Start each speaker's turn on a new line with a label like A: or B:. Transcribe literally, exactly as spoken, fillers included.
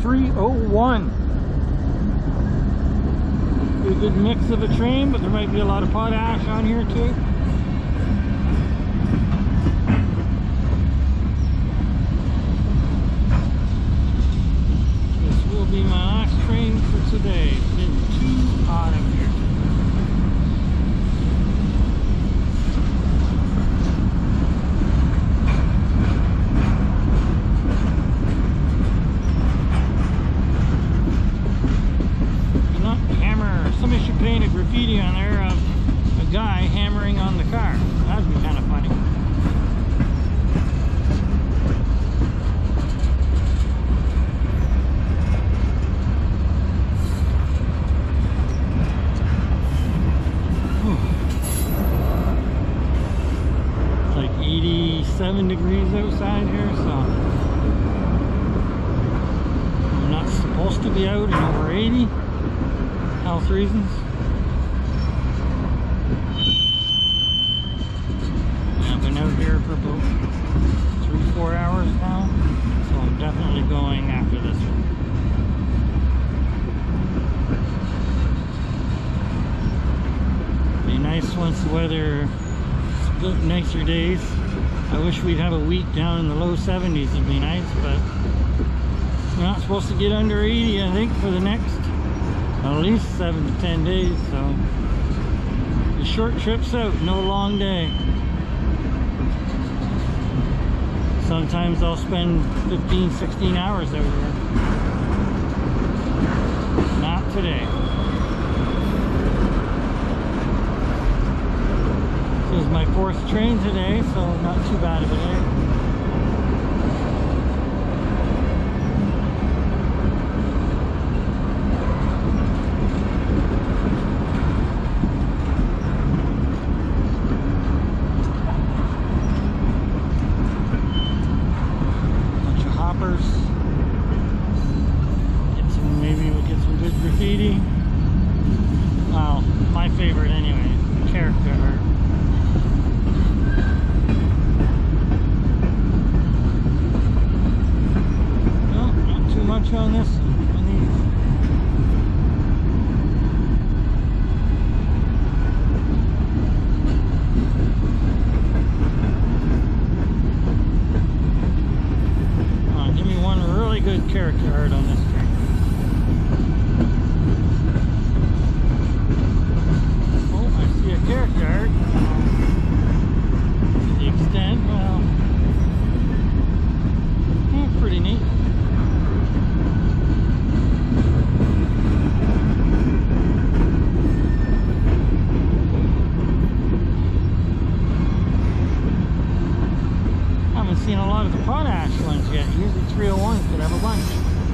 A: three oh one. A good mix of a train, but there might be a lot of potash on here too. This will be my last train for today. It's been too hot up here. Somebody should paint a graffiti on there of a guy hammering on the car. That'd be kind of funny. Whew. It's like eighty-seven degrees outside here, so I'm not supposed to be out in over eighty. Health reasons. Yeah, I've been out here for about three, four hours now, so I'm definitely going after this one. Be nice once the weather split nicer days. I wish we'd have a week down in the low seventies. It'd be nice, but we're not supposed to get under eighty, I think, for the next at least seven to ten days, so the short trips out, no long day. Sometimes I'll spend fifteen, sixteen hours out here. Not today. This is my fourth train today, so not too bad of a day. Get some, maybe we'll get some good graffiti. Well, my favorite anyway, character art. No, not too much on this, on these. Good character art on this train. Oh, I see a character art. To the extent, well, eh, pretty neat. Seen a lot of the potash ones yet. Usually three oh ones could have a bunch.